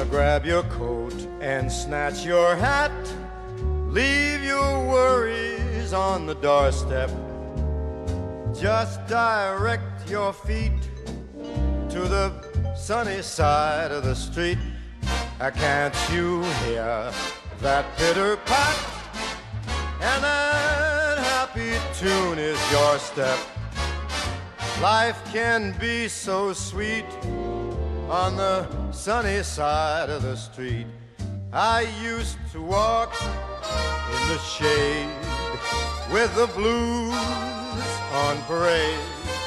Grab your coat and snatch your hat. Leave your worries on the doorstep. Just direct your feet to the sunny side of the street. Can't you hear that pitter-pat? And that happy tune is your step. Life can be so sweet on the sunny side of the street. I used to walk in the shade with the blues on parade,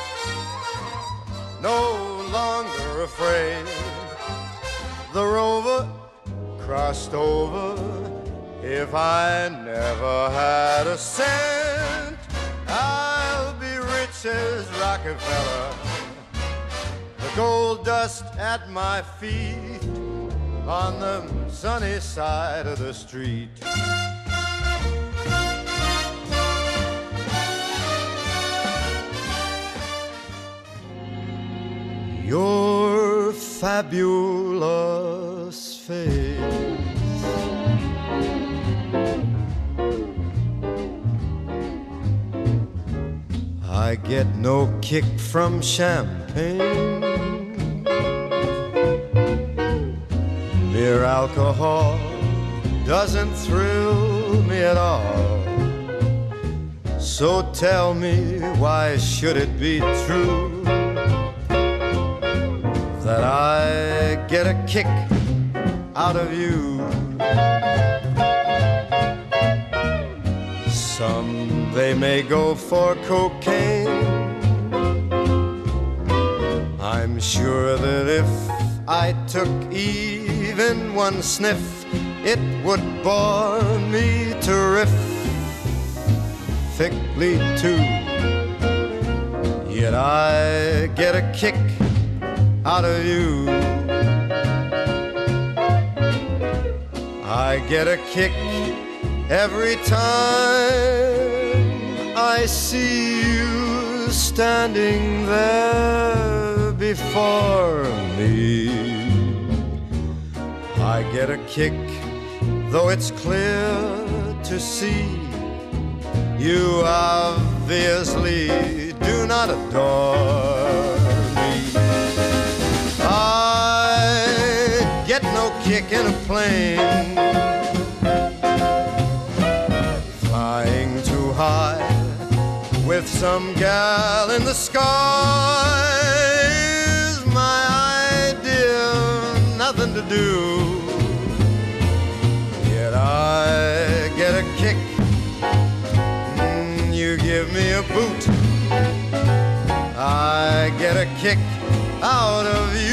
no longer afraid. The rover crossed over. If I never had a cent, I'll be rich as Rockefeller. The gold dust at my feet on the sunny side of the street. Your fabulous face I get no kick from champagne. Mere alcohol doesn't thrill me at all. So tell me, why should it be true that I get a kick out of you? Some, they may go for cocaine. I'm sure that if I took even one sniff, it would bore me terrifically too. Yet I get a kick out of you. I get a kick every time I see you standing there before me. I get a kick, though it's clear to see you obviously do not adore me. I get no kick in a plane flying too high with some gal in the sky. Is my idea of nothing to do. Yet I get a kick. You give me a boot, I get a kick out of you.